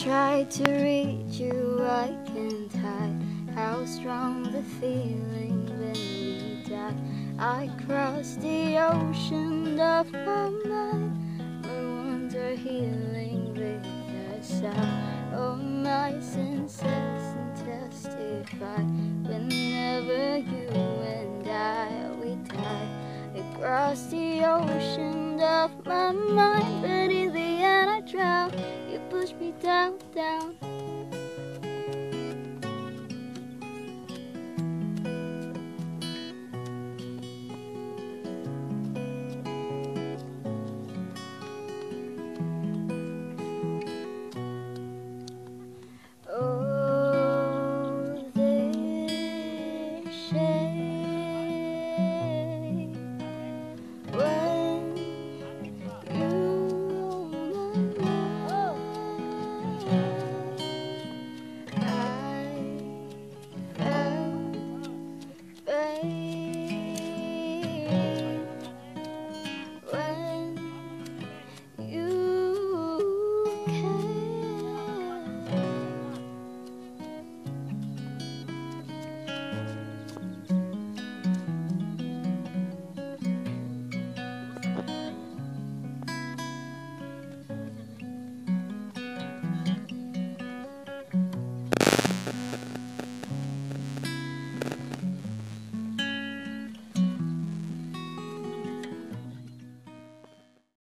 try to reach you, I can't hide how strong the feeling when we die. I cross the ocean of my mind, my wounds are healing with a sigh. Oh, my senses testify, whenever you and we die. Across the ocean of my mind, but in the end I drown. You push me down, down.